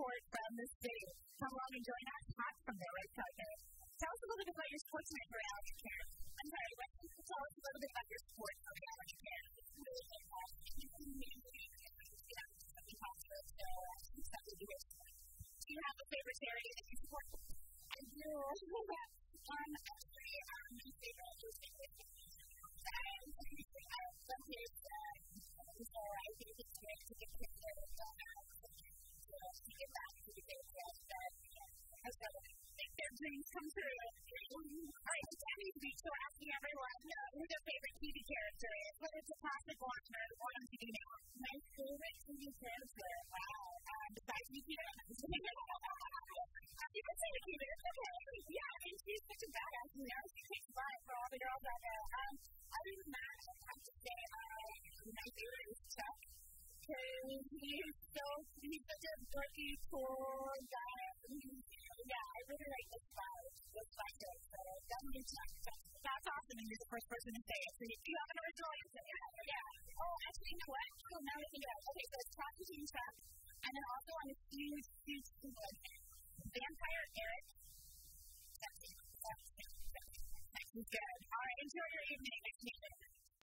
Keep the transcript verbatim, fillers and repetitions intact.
report from the city. Come along and join us. Hot from there, right, Tucker? Tell us a little bit about your sports night for Allergy Care. I'm sorry, what can you tell us a little bit about your sports for Allergy Care? It's really fantastic. It's amazing. You know, something positive, so it's something to do. Do you have a favorite charity that you support? I do. um, actually, um, my favorite is I love his, uh, so I think it's great to get pictures of them, to get back to the big stuff that has got to make their dreams come true. All right, so Emmy's Beach, so asking everyone who their favorite T V character is, whether it's a classic one or one on T V now. My favorite T V character, wow, um, besides me, you know, you can say it, Peter, it's okay. Yeah, and she's such a badass, you know, she takes fun for all the girls out there. Um, other than that, I have to say, uh, my favorite is Chuck, because he's so, he's such a dorky, cool guy, and he's, yeah, I really like this vibe, this vibe, so definitely Chuck. That's awesome, and you're the first person to say it, so you have an original answer, yeah, yeah. Oh, actually, you know what? Oh, now I think about it. Okay, so it's Chuck and Chuck, and then also I'm a huge, huge, huge fan. Vampire Eric. That's it. That's it. That's good. All right, enjoy your evening. Next meeting.